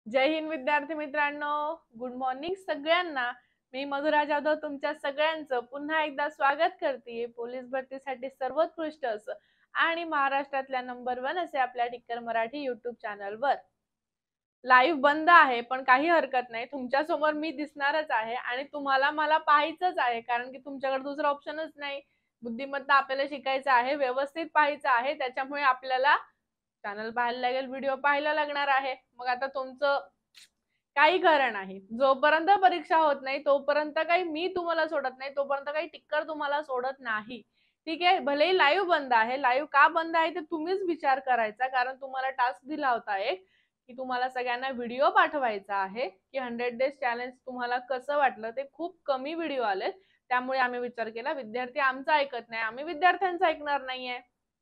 जय हिंद विद्यार्थी मित्रांनो, good morning सगळ्यांना। मी मधुरा जाधव तुमच्या सगळ्यांचं पुन्हा एकदा स्वागत करते पोलीस भरतीसाठी सर्वोत्कृष्ट असं आणि महाराष्ट्रातल्या नंबर 1 असे आपल्या टिक्कर मराठी YouTube चॅनलवर। लाईव्ह बंद आहे पण काही हरकत नाही, तुमच्या समोर मी दिसणारच आहे आणि तुम्हाला मला पाहायचंच आहे कारण की तुमच्याकडे दुसरा ऑप्शनच नाही। बुद्धिमत्ता आपल्याला शिकायचं आहे, व्यवस्थित पाहायचं आहे, त्याच्यामुळे आपल्याला चॅनल पाहायला लागेल, व्हिडिओ पाहायला लागणार आहे। मग आता तुमचं काही खरं नाही, जोपर्यंत परीक्षा होत नाही तोपर्यंत काही मी तुम्हाला सोडत नाही, तोपर्यंत काही टिक्कर तुम्हाला सोडत नाही। ठीक आहे, भलेही लाईव्ह बंद आहे, लाईव्ह का बंद आहे ते तुम्हीच विचार करायचा, कारण तुम्हाला टास्क दिला होता एक की तुम्हाला सगळ्यांना व्हिडिओ पाठवायचा आहे की 100 डेज चॅलेंज तुम्हाला कसं वाटलं। ते खूप कमी व्हिडिओ आले, त्यामुळे आम्ही विचार केला विद्यार्थी आमचा ऐकत नाही, आम्ही विद्यार्थ्यांचा ऐकणार नाहीये।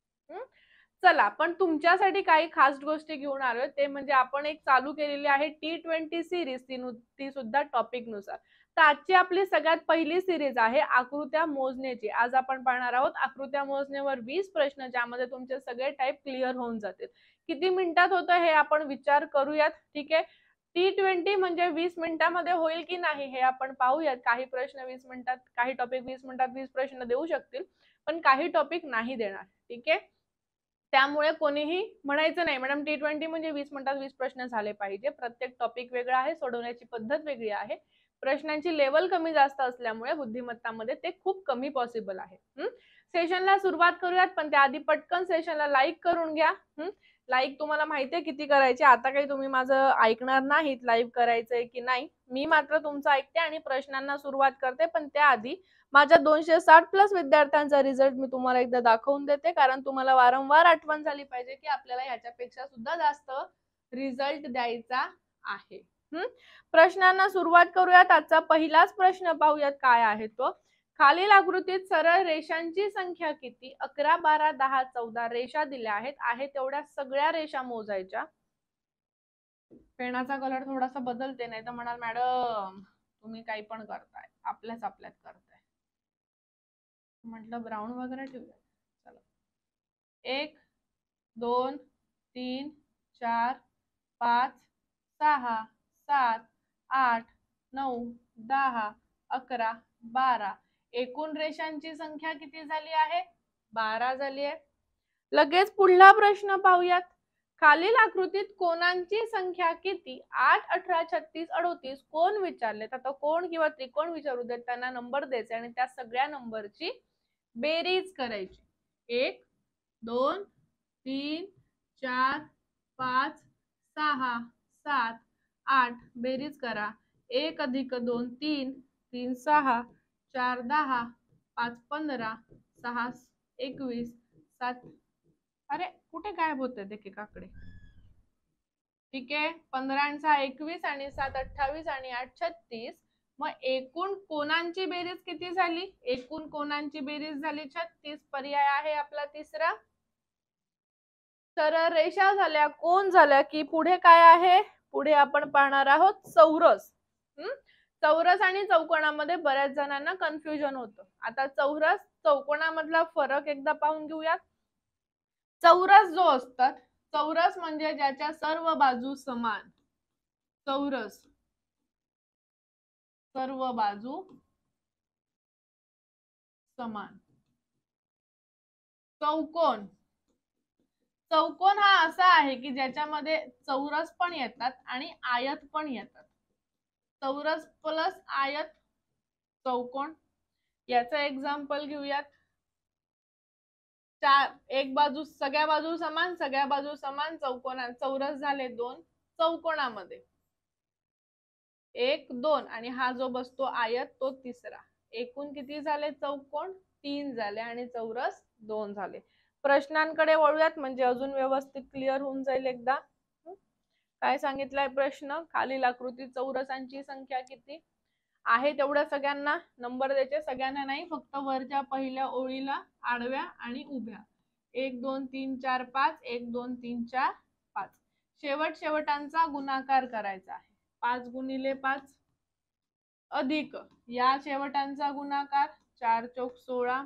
चला, पण तुमच्यासाठी काही खास गोष्टी घेऊन आलोय, ते म्हणजे आपण एक चालू केलेली आहे T20 सिरीज, ती सुद्धा टॉपिक नुसार। तर आजची आपली सगळ्यात पहिली सिरीज आहे आकृत्या मोजण्याची। आज आपण पाहणार आहोत आकृत्या मोजण्यावर 20 प्रश्न, ज्यामध्ये तुमचे सगळे टाइप क्लिअर होऊन जातील। किती मिनिटात होतं हे आपण विचार करूयात। ठीक आहे, T20 म्हणजे 20 मिनिटांमध्ये होईल की नाही हे आपण पाहूयात। काही प्रश्न 20 मिनिटात, काही टॉपिक 20 मिनिटात 20 प्रश्न देऊ शकतील, पण काही टॉपिक नाही देणार। ठीक आहे, त्यामुळे कोणीही म्हणायचं नाही मॅडम T20 म्हणजे 20 मिनिटात 20 प्रश्न झाले पाहिजे। प्रत्येक टॉपिक वेगळा आहे, सोडवण्याची पद्धत वेगळी आहे, प्रश्नांची लेवल कमी जास्त असल्यामुळे बुद्धिमत्तामध्ये ते खूप कमी पॉसिबल आहे। सेशनला सुरुवात करूयात, पण त्याआधी पटकन सेशनला लाईक करून घ्या। लाईक तुम्हाला माहिती आहे किती करायचे, आता काही तुम्ही माझं ऐकणार नाहीत लाईव्ह करायचंय की नाही, मी मात्र तुमचं ऐकते आणि प्रश्नांना सुरुवात करते। पण त्याआधी माझ्या 260 प्लस विद्यार्थ्यांचा रिझल्ट मी तुम्हाला एकदा दाखवून देते, कारण तुम्हाला वारंवार आठवण झाली पाहिजे की आपल्याला ह्याच्यापेक्षा सुद्धा जास्त रिझल्ट द्यायचा आहे। प्रश्नांना सुरुवात करूयात। आजचा पहिलाच प्रश्न पाहूयात काय आहे तो। खालील आकृतीत सरळ रेषांची संख्या किती? 11, 12, 10, 14 रेषा दिल्या आहेत, आहे तेवढ्या सगळ्या रेषा मोजायच्या। पेनाचा कलर थोडासा बदलते, नाही तर म्हणाल मॅडम तुम्ही काही पण करताय, आपल्याच करताय। म्हटलं ब्राउन वगैरे ठेवूया। चला, 1 2 3 4 5 6 7 8 9 10 11 12 एकूण रेषांची संख्या किती झाली आहे? 12 झाली आहे। लगेच पुढला प्रश्न पाहूयात। खालील आकृतीत कोणांची संख्या किती? 8 18 36 38 कोण विचारलेत? आता कोण किंवा त्रिकोण विचारू देत, त्यांना नंबर द्यायचे आणि त्या सगळ्या नंबरची बेरीज करायची। 1 2 3 4 5 6 7 8 बेरीज करा। 1 + 2 3 3 6 4 10 5 15 6 21 7 अरे कुठे गायब होते एकेकाकडे। ठीक आहे, 15 आणि 6 21 आणि 7 28 आणि 8 36। मग एकूण कोणांची बेरीज किती झाली? एकूण कोणांची बेरीज झाली 36। पर्याय आहे आपला तिसरा। सरळ रेषा झाल्या, कोण झाल्या की पुढे काय आहे? पुढे आपण पाहणार आहोत चौरस। चौरस आणि चौकोनामध्ये बऱ्याच जणांना कन्फ्युजन होतं। आता चौरस चौकोनामधला फरक एकदा पाहून घेऊयात। चौरस जो असतात, चौरस म्हणजे ज्याच्या सर्व बाजू समान, चौरस सर्व बाजू समान। चौकोन, चौकोन हा असा आहे की ज्याच्यामध्ये चौरस पण येतात आणि आयत पण येतात। चौरस प्लस आयत चौकोन। याचं एक्झाम्पल घेऊयात। एक बाजू सगळ्या बाजू समान, सगळ्या बाजू समान चौकोना चौरस झाले 2। चौकोनामध्ये 1 2 आणि हा जो बसतो आयत तो तिसरा। एकूण किती झाले चौकोन? 3 झाले आणि चौरस 2 झाले। प्रश्नांकडे वळूयात म्हणजे अजून व्यवस्थित क्लिअर होऊन जाईल एकदा। काय सांगितलंय प्रश्न? खालील आकृतीत चौरसांची संख्या किती आहे तेवढ्या सगळ्यांना नंबर द्यायचे, सगळ्यांना नाही, फक्त वरच्या पहिल्या ओळीला आडव्या आणि उभ्या। 1 2 3 4 5 1 2 3 4 5 शेवटांचा गुणाकार करायचा आहे। 5 × 5 अधिक या शेवटांचा गुणाकार 4 चौक 16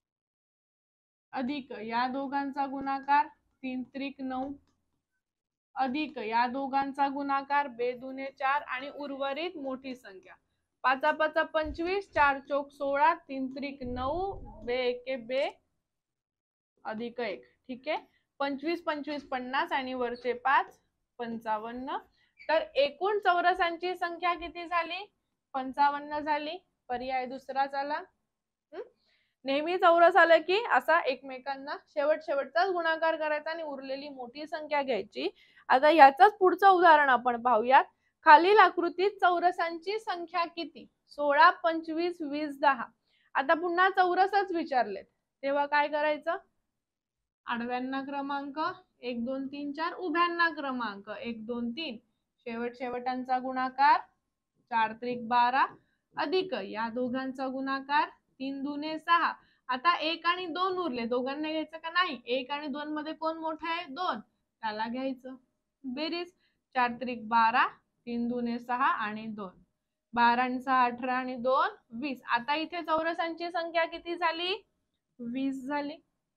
अधिक या दोघांचा गुणाकार 3 त्रिक 9 अधिक या दोघांचा गुणाकार 2 दुने 4 आणि उर्वरित मोठी संख्या 5 5 25 4 चौक 16 3 त्रिक 9 2 एके 2 अधिक 1. ठीक आहे. 25 25 50 आणि वरचे 5 55. तर एकूण चौरसांची संख्या किती झाली? 55 झाली. पर्याय दुसरा झाला. नेहमी चौरस आलं की असा एकमेकांना शेवटचाच गुणाकार करायचा आणि उरलेली मोठी संख्या घ्यायची. आता याचाच पुढचं उदाहरण आपण पाहूयात. खालील आकृतीत चौरसांची संख्या किती? 16 25 20 10. आता पुन्हा चौरसच विचारलेत तेव्हा काय करायचं? आडव्यांना क्रमांक 1 2 3 4, उभ्यांना क्रमांक 1 2 3, शेवटांचा गुणाकार 4 त्रिक 12 अधिक या दोघांचा गुणाकार 3 दुने 6. आता 1 आणि 2 उरले, दोघांना घ्यायचं का नाही? 1 आणि 2 मध्ये कोण मोठा आहे? 2, त्याला घ्यायचं. बेरीज 4 त्रिक 12, 3 दुने 6 आणि 2, 12 आणि 6 18 आणि 2 20. आता इथे चौरसांची संख्या किती झाली? 20 झाली.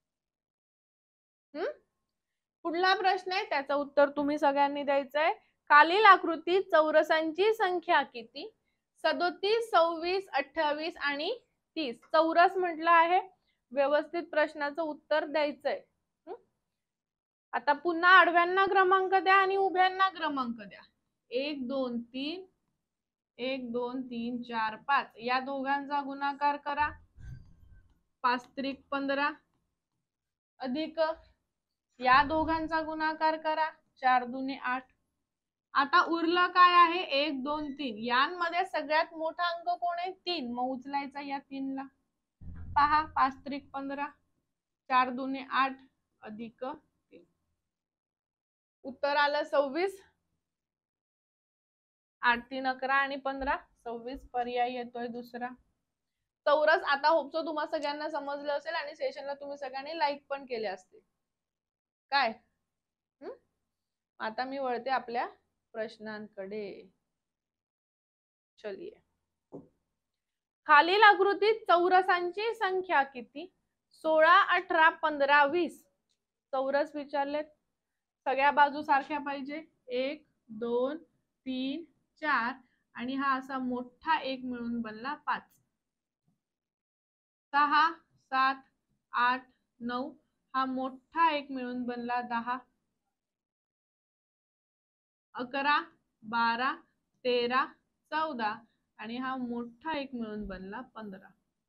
पुढला प्रश्न आहे, त्याचं उत्तर तुम्ही सगळ्यांनी द्यायचंय. खालील आकृतीत चौरसांची संख्या किती? 37 26 28 आणि 30. चौरस म्हटलं आहे, व्यवस्थित प्रश्नाचं उत्तर द्यायचंय. आता पुन्हा आडव्यांना क्रमांक द्या आणि उभ्यांना क्रमांक द्या. 1 2 3, 1 2 3 4 5 या दोघांचा गुणाकार करा. 5 त्रिक 15 अधिक या दोघांचा गुणाकार करा. 4 दुने 8. आता उरलं काय आहे? 1 2 3. यांमध्ये सगळ्यात मोठा अंक कोण आहे? 3. मग उचलायचा या 3 ला. पहा 5 त्रिक 15, 4 दुने 8 अधिक 3. उत्तर आलं 26. 8 3 11 आणि 15 26. पर्याय येतोय दुसरा. चौरस आता होपसो तुम्हा सगळ्यांना समजलं असेल आणि सेशनला तुम्ही सगळ्यांनी लाईक पण केले असतील. काय? आता मी वळते आपल्या प्रश्नांकडे. चलिए. खालील आकृतीत चौरसांची संख्या किती? 16 18 15 20. चौरस विचारलेत. सगळ्या बाजू सारख्या पाहिजे. 1 2 3 4 आणि हा असा मोठा एक मिळून बनला 5. 6 7 8 9 हा मोठा एक मिळून बनला 10. 11 12 13 14 आणि हा मोठा एक मिळून बनला 15.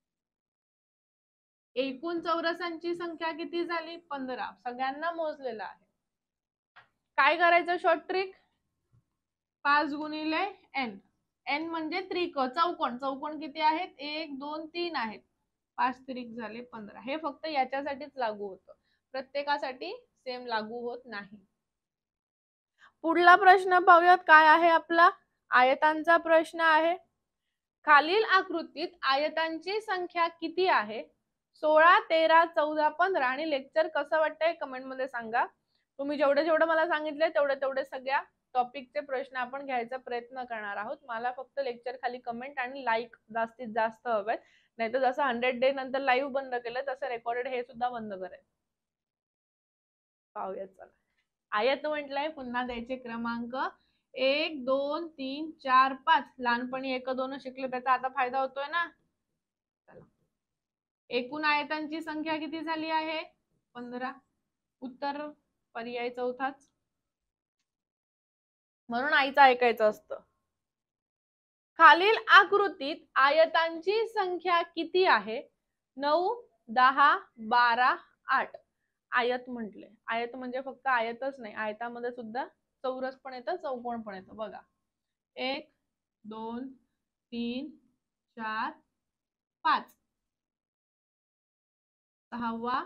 एकूण चौरसांची संख्या किती झाली? 15. सगळ्यांना मोजलेला आहे. काय करायचं? Short trick. 5 गुणिले n. n म्हणजे त्रिक, चौकोन. चौकोन किती आहेत? 1 2 3 आहेत. 5 त्रिक झाले 15. हे फक्त याच्यासाठीच लागू होतं, प्रत्येकासाठी सेम लागू होत नाही. पुढला प्रश्न पाहूयात. काय आहे आपला? आयतांचा प्रश्न आहे. खालील आकृतीत आयतांची संख्या किती आहे? 16 13 14 15. आणि लेक्चर कसं वाटतंय कमेंट मध्ये सांगा. तुम्ही जेवढं मला सांगितलंय तेवढे सगळ्या टॉपिकचे प्रश्न आपण घ्यायचा प्रयत्न करणार आहोत. मला फक्त लेक्चर खाली कमेंट आणि लाईक जास्तीत जास्त हवेत. नाहीतर जसं 100 डे नंतर लाईव्ह बंद केलं तसं रेकॉर्डेड हे सुद्धा बंद करायचं. पाहूयात चला. आयत म्हटलंय, पुन्हा द्यायचे क्रमांक 1 2 3 4 5. लहानपणी 1 2 शिकले त्याचा आता फायदा होतोय ना. चला. एकूण आयतांची संख्या किती झाली आहे? 15. उत्तर पर्याय चौथाच. म्हणून आईचं ऐकायचं असतं. खालील आकृतीत आयतांची संख्या किती आहे? 9 10 12 8. आयत म्हटले. आयत म्हणजे फक्त आयतच नाही, आयतामध्ये सुद्धा चौरस पण येतं, चौकोन पण येतं. बघा 1 2 3 4 5. 6वा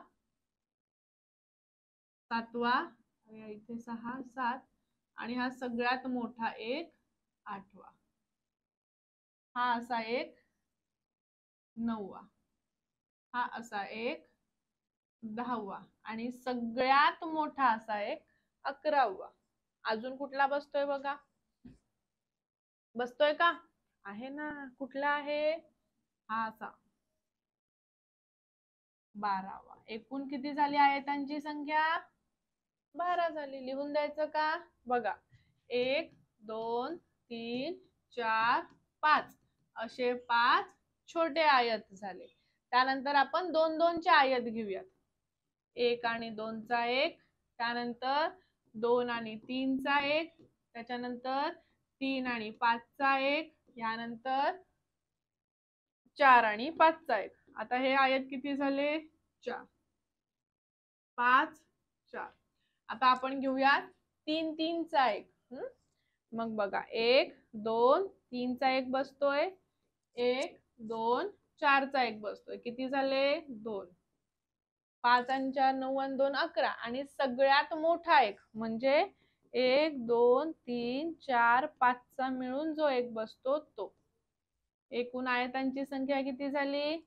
7वा इथे 6 7 आणि हा सगळ्यात मोठा एक 8वा. हा असा एक 9वा. हा असा एक 10वा आणि सगळ्यात मोठा असा एक 11वा. अजून कुठला बसतोय बघा? बसतोय का? आहे ना. कुठला आहे? हा असा 12वा. एकूण किती झाली आयतांची संख्या? 12 झाली. लिहून द्यायचं का? बघा 1 2 3 4 5 असे 5 छोटे आयत झाले. त्यानंतर आपण 2 2 चे आयत घेऊयात. 1 आणि 2 चा 1, त्यानंतर 2 आणि 3 चा 1, त्याच्यानंतर 3 आणि 5 चा 1, यानंतर 4 आणि 5 चा 1. आता हे आयत किती झाले? 4 5 4. आता आपण घेऊयात 3 3 चा 1. मग बघा 1 2 3 चा 1 बसतोय, 1 2 4 चा 1 बसतोय. किती झाले? 2. 5 आणि 4 9 आणि 2 11. आणि सगळ्यात मोठा 1 म्हणजे 1 2 3 4 5 चा मिळून जो 1 बसतो तो. एकूण आयतांची संख्या किती झाली?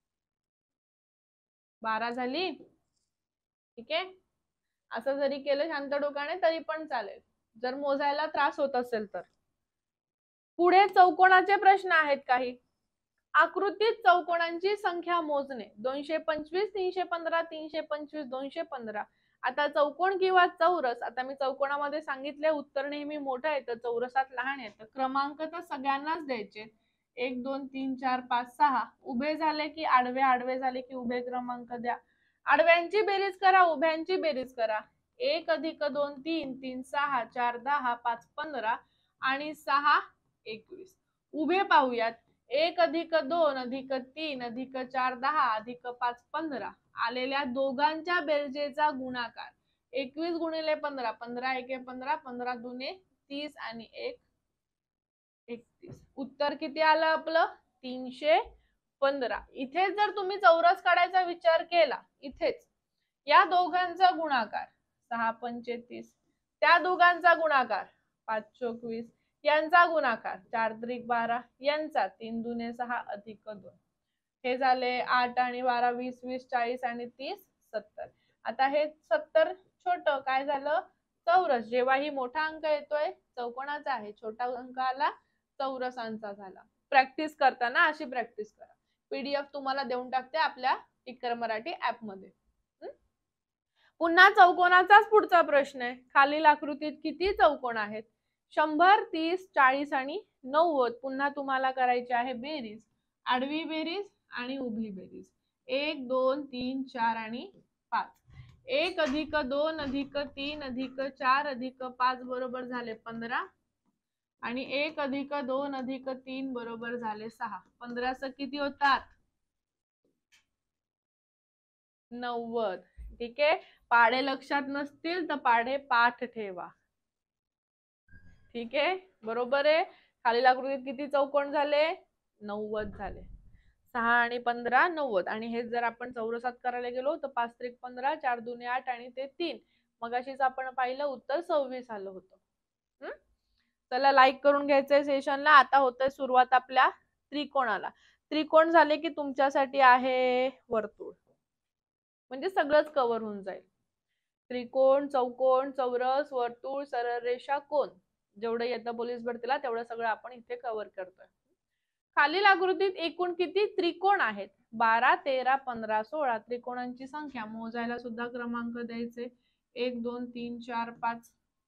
12 झाली. ठीक आहे. असं जरी केलं शांत डोक्याने तरी पण चालेल, जर मोजायला त्रास होत असेल तर. पुढे चौकोनाचे प्रश्न आहेत काही. आकृतीत चौकोनांची संख्या मोजणे. 225 315 325 215. आता चौकोन किंवा चौरस, आता मी चौकोनामध्ये सांगितले उत्तर नेहमी मोठं येतं, चौरसात लहान येतं. क्रमांक तर सगळ्यांनाच द्यायचे. 1 2 3 4 5 6. उभे झाले की आडवे, आडवे झाले की उभे क्रमांक द्या. आडव्यांची बेरीज करा, उभ्यांची बेरीज करा. 1 + 2 3 3 6 4 10 5 15 आणि 6 21. उभे पाहूयात. 1 + 2 + 3 + 4 10 + 5 15. आलेल्या दोघांच्या बेरजेचा गुणाकार 21 × 15 15 × 1 15 15 × 2 30 आणि 1 31. उत्तर किती आलं आपलं? 315. इथेच जर तुम्ही चौरस काढायचा विचार केला, इथेच या दोघांचा गुणाकार 6 पंचे 30, त्या दोघांचा गुणाकार 5 24, यांचा गुणाकार 4 त्रिक 12, यांचा 3 दुने 6 अधिक 2. हे झाले 8 आणि 12 20 20 40 आणि 30 70. आता हे 70 छोट काय झालं? चौरस. जेव्हाही मोठा अंक येतोय चौकोनाचा आहे, छोटा अंक आला चौरसांचा झाला. प्रॅक्टिस करताना अशी प्रॅक्टिस करा. PDF तुम्हाला देऊन टाकते आपल्या टिकर मराठी ऍप मध्ये. पुन्हा चौकोनाचाच पुढचा प्रश्न आहे. खालील आकृतीत किती चौकोन आहेत? 100 30 40 आणि 90. पुन्हा तुम्हाला करायची आहे बेरीज, आडवी बेरीज आणि उभी बेरीज. 1 2 3 4 आणि 5. 1 + 2 + 3 + 4 + 5 बरोबर झाले 15 आणि 1 + 2 + 3 बरोबर झाले 6. 15 स किती होतात? 90. ठीक आहे. पाढे लक्षात नसतील तर पाढे पाठ ठेवा. ठीक आहे, बरोबर आहे. खालील आकृतीत किती चौकोन झाले? 90 झाले. 6 आणि 15 90. आणि हे जर आपण चौरसात करायला गेलो तर 5 त्रिक 15 4 दुने 8 आणि ते 3. मगाशीच आपण पाहिलं उत्तर 26 आलं होतं. चला लाईक करून घ्यायचंय सेशनला. आता होतंय सुरुवात आपल्या त्रिकोणाला. त्रिकोण झाले की तुमच्यासाठी आहे वर्तुळ, म्हणजे सगळंच कव्हर होऊन जाईल. त्रिकोण, चौकोन, चौरस, वर्तुळ, सरळ रेषा, कोन, जेवढं येतं पोलीस भरतीला तेवढं सगळं आपण इथे कव्हर करतोय. खालील आकृतीत एकूण किती त्रिकोण आहेत? 12 13 15 16. त्रिकोणांची संख्या मोजायला सुद्धा क्रमांक द्यायचे. 1 2 3 4 5.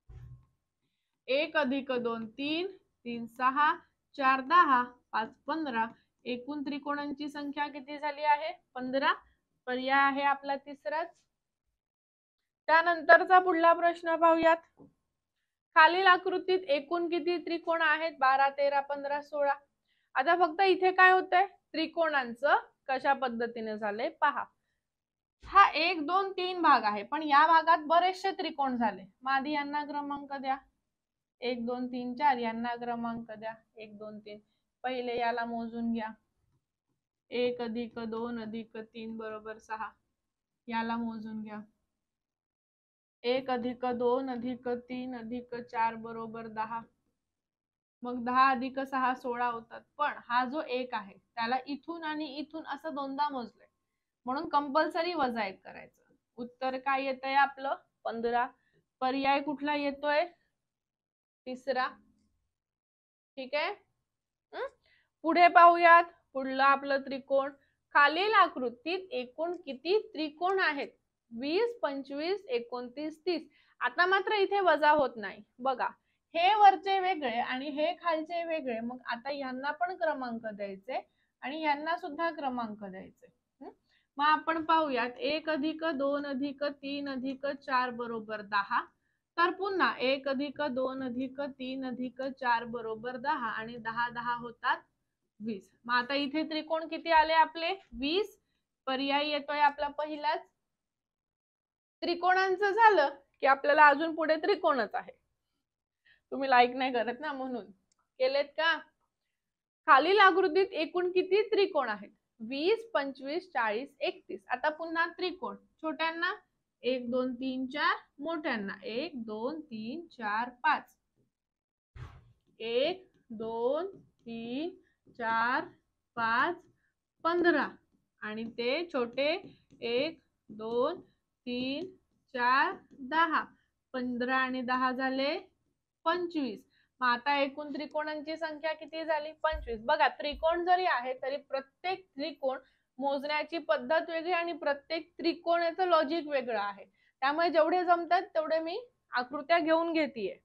1 + 2 3 3 6 4 10 5 15. एकूण त्रिकोणांची संख्या किती झाली आहे? 15. पर्याय आहे आपला तिसराच. त्यानंतरचा पुढला प्रश्न पाहूयात. खालील आकृतीत एकूण किती त्रिकोण आहेत? 12 13 15 16. आता फक्त इथे काय होतंय? त्रिकोणांचं कशा पद्धतीने झाले पहा. हा 1 2 3 भाग आहे, पण या भागात बरेचसे त्रिकोण झाले. मग आधी यांना क्रमांक द्या. 1 2 3 4 यांना क्रमांक द्या. 1 2 3. पहिले याला मोजून घ्या. 1 + 2 + 3 बरोबर 6. याला मोजून घ्या. 1 + 2 + 3 + 4 बरोबर 10. मग 10 + 6 16 होतात. पण हा जो 1 आहे त्याला इथून आणि इथून असं दोनदा मोजलंय, म्हणून कंपल्सरी वजा 1 करायचं. उत्तर काय येतंय आपलं? 15. पर्याय कुठला येतोय? तिसरा. ठीक आहे. पुढे पाहूयात. पुढलं आपलं त्रिकोण. खालील आकृतीत एकूण किती त्रिकोण आहेत? 20, 25, 29, 30. आता मात्र इथे वजा होत नाही बघा, हे वरचे वेगळे आणि हे खालचे वेगळे, मग आता यांना पण क्रमांक द्यायचे आणि यांना सुद्धा क्रमांक द्यायचे. मग आपण पाहूयात 1 अधिक 2 अधिक 3 अधिक 4 बरोबर 10. तर पुन्हा 1 अधिक 2 अधिक 3 अधिक 4 बरोबर 10 आणि 10 10 होतात 20. मग आता इथे त्रिकोण किती आले आपले? 20. पर्याय येतोय आपला पहिलाच. त्रिकोणांचं झालं की आपल्याला अजून पुढे त्रिकोणच आहे. तुम्ही लाईक नाही करत ना म्हणून. केलेत का? खालील आकृतीत एकूण किती त्रिकोण आहेत? 20, 25, 40, 31. आता पुन्हा त्रिकोण. छोट्यांना 1 2 3 4, मोठ्यांना 1 2 3 4 5. 1 2 3 4 5 15 आणि ते छोटे 1 2 3 4 10. 15 आणि 10 झाले 25. मग आता एकूण त्रिकोणांची संख्या किती झाली? 25. बघा, त्रिकोण जरी आहे तरी प्रत्येक त्रिकोण मोजण्याची पद्धत वेगळी आणि प्रत्येक त्रिकोणाचं लॉजिक वेगळं आहे. त्यामुळे जेवढे जमतात तेवढे मी आकृत्या घेऊन घेतेय.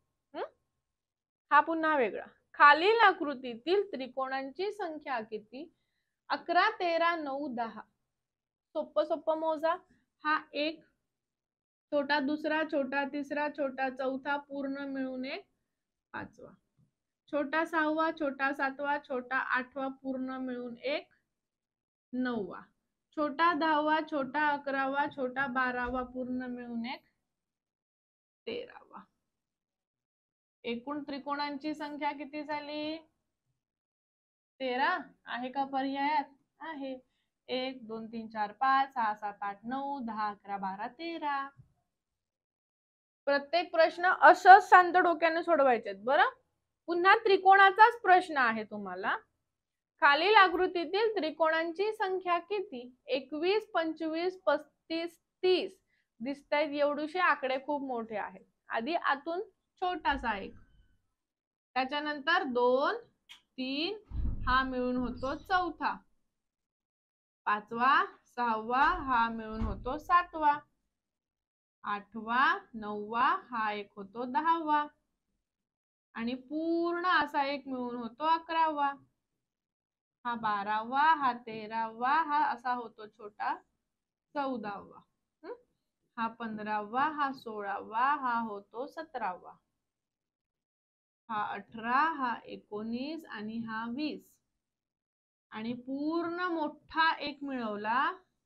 हा पुन्हा वेगळा. खालील आकृतीतील त्रिकोणांची संख्या किती? 11, 13, 9, 10. सोप्प सोप्प मोजा. हा एक, छोटा दुसरा, छोटा तिसरा, छोटा चौथा, पूर्ण मिळून एक पाचवा. छोटा सहावा, छोटा सातवा, छोटा आठवा, पूर्ण मिळून एक नववा. छोटा दहावा, छोटा अकरावा, छोटा बारावा, पूर्ण मिळून एक 13वा. एकूण त्रिकोणांची संख्या किती झाली? 13. आहे का पर्यायात? आहे. 1 2 3 4 5 6 7 8 9 10 11 12 13. प्रत्येक प्रश्न असंच शांत डोक्याने सोडवायचे बरं. पुन्हा त्रिकोणाचाच प्रश्न आहे तुम्हाला. खालील आकृतीतील त्रिकोणांची संख्या किती? 21, 25, 35, 30. दिसतायत एवढूशे आकडे खूप मोठे आहेत. आधी आतून छोटासा एक, त्याच्यानंतर 2 3 हा मिळून होतो चौथा, पाचवा सहावा हा मिळून होतो सातवा, आठवा नववा हा एक होतो 10वा आणि पूर्ण असा एक मिळून होतो 11वा. हा 12वा, हा 13वा, हा असा होतो छोटा 14वा. हा 15वा, हा 16वा, हा होतो 17वा, हा 18, हा 19 आणि हा 20 आणि पूर्ण मोठा एक मिळवला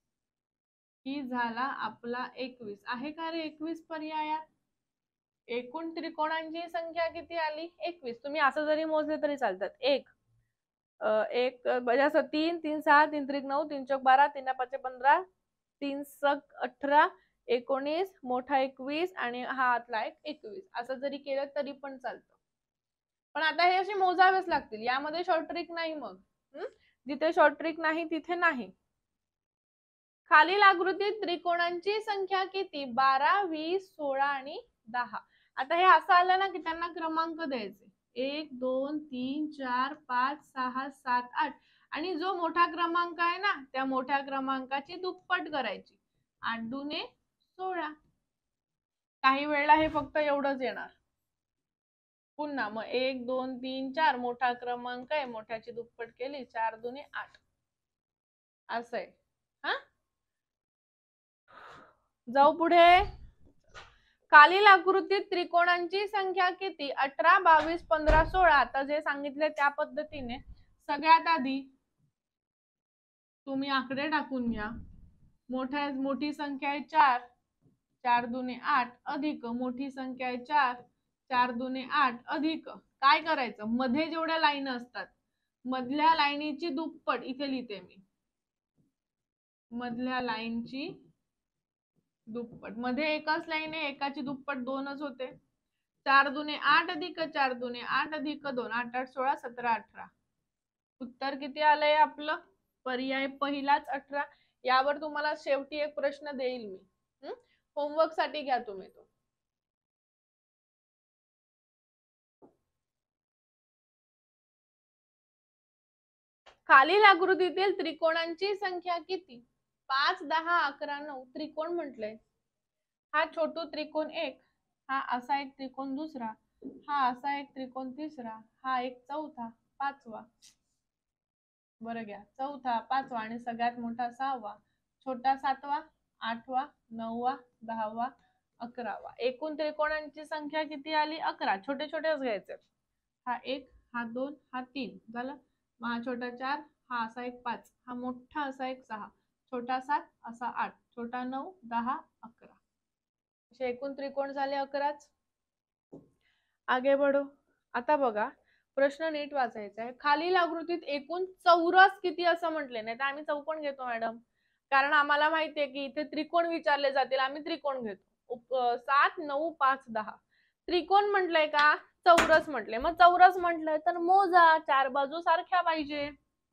की झाला आपला 21. आहे का रे 21 पर्यायात? एकूण त्रिकोणांची संख्या किती आली? 21. तुम्ही असं जरी मोजले तरी चालतात. एक म्हणजे 3 3 6 3 त्रिक 9 3 चौक 12 3 5 15 3 सक 18 19 मोठा 21 आणि हा आतला एक 21. असं जरी केलं तरी पण चालतं. पण आता हे असे मोजावेच लागतील. यामध्ये शॉर्ट ट्रिक नाही. मग जिथे शॉर्ट ट्रिक नाही तिथे नाही. खालील आकृतीत त्रिकोणांची संख्या किती? 12, 20, 16 आणि 10. आता हे असं आलं ना की त्यांना क्रमांक द्यायचे. 1 2 3 4 5 6 7 8 आणि जो मोठा क्रमांक आहे ना त्या मोठ्या क्रमांकाची दुप्पट करायची. 8 दुने 16. काही वेळेला हे फक्त एवढंच येणार. पुन्हा मग 1 2 3 4 मोठा क्रमांक आहे, मोठ्याची दुप्पट केली 4 दुने 8. असं आहे. हा, जाऊ पुढे. खालील आकृतीत त्रिकोणांची संख्या किती? 18, 22, 15, 16. आता जे सांगितले त्या पद्धतीने सगळ्यात आधी तुम्ही आकडे टाकून घ्या. मोठी संख्या आहे 4, 4 दुने 8 अधिक मोठी संख्या आहे 4, 4 दुने 8 अधिक. काय करायचं? मध्ये जेवढ्या लाईन असतात मधल्या लाईनीची दुप्पट इथे लिहिते मी. मधल्या लाईनची दुप्पट. मध्ये एकच लाईन आहे, एकाची दुप्पट 2च होते. 4 दुने 8 अधिक 4 दुने 8 अधिक 2 8 8 16 17 18. उत्तर किती आलंय आपलं? पर्याय पहिलाच 18. यावर तुम्हाला शेवटी एक प्रश्न देईल मी. होमवर्क साठी घ्या तुम्ही तो. खालील आकृतीतील त्रिकोणांची संख्या किती? 5 10 11 9. त्रिकोण म्हटलंय. हा छोटू त्रिकोण एक, हा असा एक त्रिकोण दुसरा, हा असा एक त्रिकोण तिसरा, हा एक चौथा, पाचवा, बरं घ्या, चौथा, पाचवा आणि सगळ्यात मोठा सहावा, छोटा सातवा, आठवा, नववा, दहावा, अकरावा. एकूण त्रिकोणांची संख्या किती आली? 11. छोटे छोटेच घ्यायचे. हा एक, हा दोन, हा तीन झालं. मग हा छोटा 4, हा असा एक 5, हा मोठा असा एक 6, छोटा 7, असा 8, छोटा 9, 10, 11. असे एकूण त्रिकोण झाले 11च. आगे बढो. आता बघा, प्रश्न नीट वाचायचा आहे. खालील आकृतीत एकूण चौरस किती असं म्हटले, नाही तर आम्ही चौकोन घेतो मॅडम, कारण आम्हाला माहितीये की इथे त्रिकोण विचारले जातील, आम्ही त्रिकोण घेतो. 7, 9, 5, 10. त्रिकोण म्हटलंय का चौरस म्हटले? मग चौरस म्हटलंय तर मोजा, चार बाजू सारख्या पाहिजे.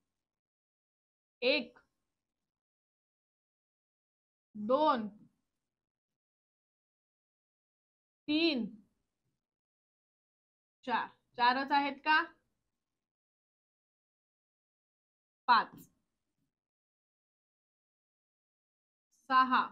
1, 2, 3, 4. चारच आहेत का? 5, 6,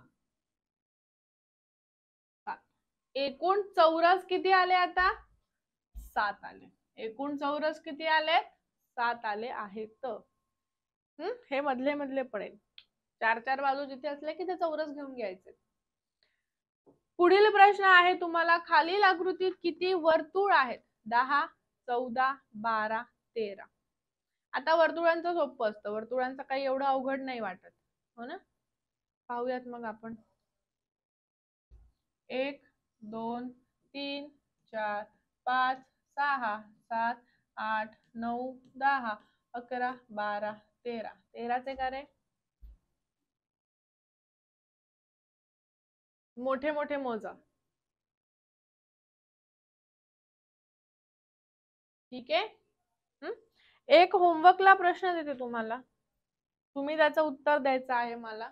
7. एकूण चौरस किती आले आता? 7 आले. एकूण चौरस किती आले? 7 आले आहेत. हे मधले मधले पडेल. चार चार बाजू जिथे असले की ते चौरस घेऊन घ्यायचे. पुढील प्रश्न आहे तुम्हाला, खालील आकृतीत किती वर्तुळ आहेत? 10, 14, 12, 13. आता वर्तुळांचं सोपं असतं, वर्तुळांचं काही एवढं अवघड नाही वाटत, हो ना? पाहूयात मग आपण. 1, 2, 3, 4, 5, 6, 7, 8, 9, 10, 11, 12, 13. 13चे का रे? मोठे मोठे मोजा. ठीक आहे. एक होमवर्कला प्रश्न देते तुम्हाला, तुम्ही त्याचं उत्तर द्यायचं आहे मला.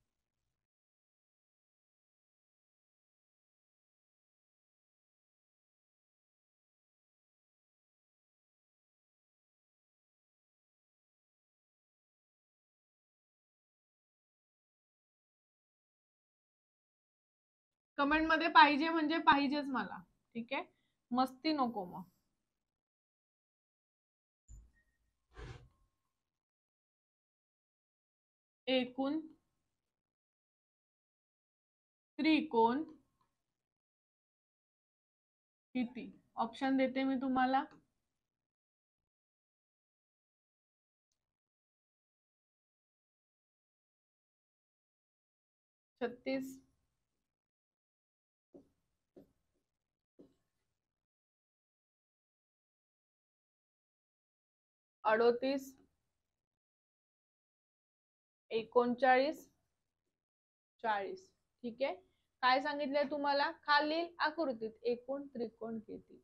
कमेंट मध्ये पाहिजे म्हणजे पाहिजेच मला, ठीक आहे? मस्ती नको मग. एकूण त्रिकोण किती? ऑप्शन देते मी तुम्हाला. 36, 38, 39, 40. ठीक आहे. काय सांगितलंय तुम्हाला? खालील आकृतीत एकूण त्रिकोण किती?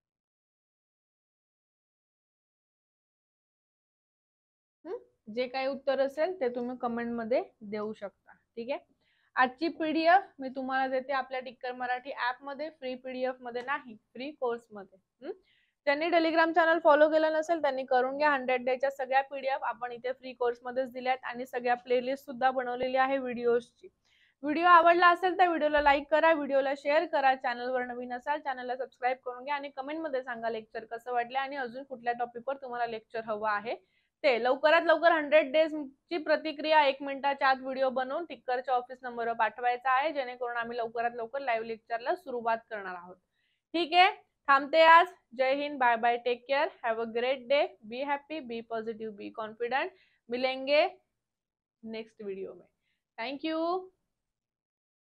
जे काही उत्तर असेल ते तुम्ही कमेंट मध्ये देऊ शकता, ठीक आहे? आजची पीडीएफ मी तुम्हाला देते आपल्या टिक्कर मराठी ऍप मध्ये, फ्री पीडीएफ मध्ये नाही, फ्री कोर्स मध्ये. ज्यांनी टेलिग्राम चॅनल फॉलो केलं नसेल त्यांनी करून घ्या. 100 डेच्या सगळ्या पीडीएफ आपण इथे फ्री कोर्स मध्येच दिल्यात आणि सगळ्या प्लेलिस्ट सुद्धा बनवलेली आहे व्हिडिओजची. व्हिडिओ आवडला असेल तर व्हिडिओला लाईक करा, व्हिडिओला शेअर करा. चॅनलवर नवीन असाल चॅनलला सबस्क्राईब करून घ्या आणि कमेंट मध्ये सांगा लेक्चर कसं वाटलं आणि अजून कुठल्या टॉपिकवर तुम्हाला लेक्चर हवं आहे ते. लवकरात लवकर 100 डेज ची प्रतिक्रिया 1 मिनिटाच्या आत व्हिडिओ बनवून टिक्करच्या ऑफिस नंबरवर पाठवायचा आहे, जेणेकरून आम्ही लवकरात लवकर लाईव्ह लेक्चरला सुरुवात करणार आहोत. ठीक आहे, थांबते आज. Jai Hind, bye bye, take care, have a great day, be happy, be positive, be confident. मिलेंगे नेक्स्ट वीडियो में. Thank you.